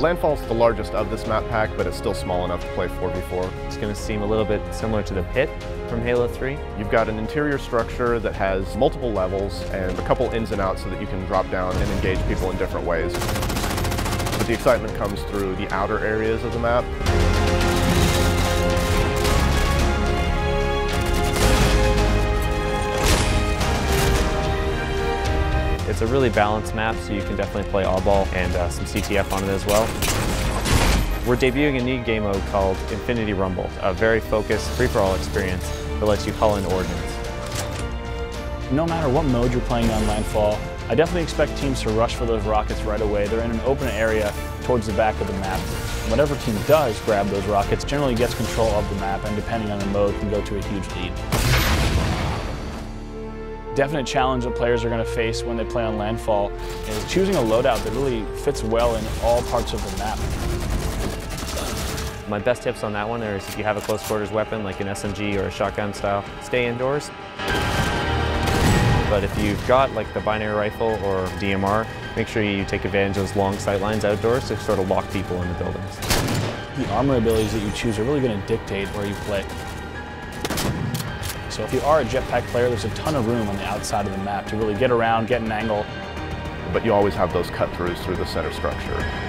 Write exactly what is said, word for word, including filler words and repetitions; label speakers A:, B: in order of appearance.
A: Landfall is the largest of this map pack, but it's still small enough to play four v four.
B: It's going to seem a little bit similar to the pit from Halo three.
A: You've got an interior structure that has multiple levels and a couple ins and outs so that you can drop down and engage people in different ways. But the excitement comes through the outer areas of the map.
B: It's a really balanced map, so you can definitely play oddball and uh, some C T F on it as well. We're debuting a new game mode called Infinity Rumble, a very focused free-for-all experience that lets you call in ordnance.
C: No matter what mode you're playing on Landfall, I definitely expect teams to rush for those rockets right away. They're in an open area towards the back of the map. Whatever team does grab those rockets generally gets control of the map, and depending on the mode can go to a huge lead. Definite challenge that players are going to face when they play on Landfall is choosing a loadout that really fits well in all parts of the map.
B: My best tips on that one is if you have a close quarters weapon like an S M G or a shotgun style, stay indoors. But if you've got like the binary rifle or D M R, make sure you take advantage of those long sight lines outdoors to sort of lock people in the buildings.
C: The armor abilities that you choose are really going to dictate where you play. So if you are a jetpack player, there's a ton of room on the outside of the map to really get around, get an angle.
A: But you always have those cut-throughs through the center structure.